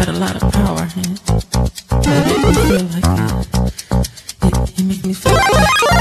got a lot of power, and you make me feel like it. You make me feel like